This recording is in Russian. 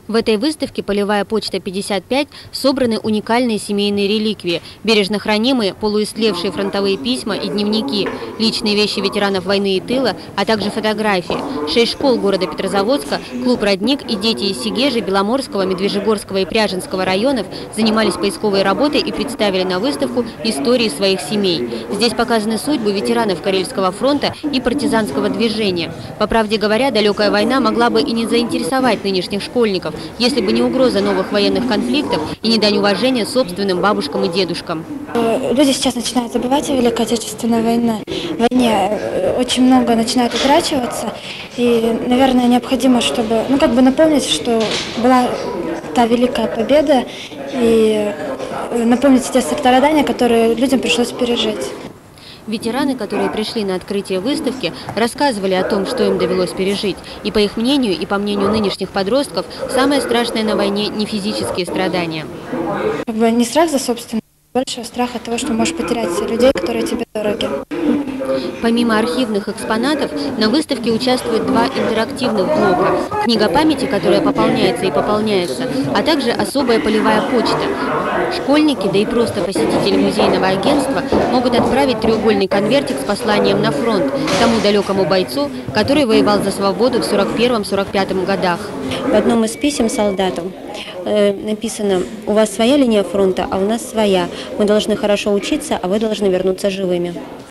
В этой выставке «Полевая почта 55» собраны уникальные семейные реликвии, бережно хранимые полуистлевшие фронтовые письма и дневники, личные вещи ветеранов войны и тыла, а также фотографии. 6 школ города Петрозаводска, клуб «Родник» и дети из Сегежи, Беломорского, Медвежьегорского и Пряженского районов занимались поисковой работой и представили на выставку истории своих семей. Здесь показаны судьбы ветеранов Карельского фронта и партизанского движения. По правде говоря, далекая война могла бы и не заинтересовать нынешних школьников, если бы не угроза новых военных конфликтов и не дань уважения собственным бабушкам и дедушкам. Люди сейчас начинают забывать о Великой Отечественной войне. Очень много начинает утрачиваться. И, наверное, необходимо, чтобы напомнить, что была та великая победа, и напомнить те страдания, которые людям пришлось пережить. Ветераны, которые пришли на открытие выставки, рассказывали о том, что им довелось пережить. И по их мнению, и по мнению нынешних подростков, самое страшное на войне не физические страдания. Не страх за собственное, больше страх от того, что можешь потерять людей, которые тебе дороги. Помимо архивных экспонатов, на выставке участвуют 2 интерактивных блока. Книга памяти, которая пополняется и пополняется, а также особая полевая почта. Школьники, да и просто посетители музейного агентства могут отправить треугольный конвертик с посланием на фронт тому далекому бойцу, который воевал за свободу в 41-45 годах. В одном из писем солдатам написано: «У вас своя линия фронта, а у нас своя. Мы должны хорошо учиться, а вы должны вернуться живыми».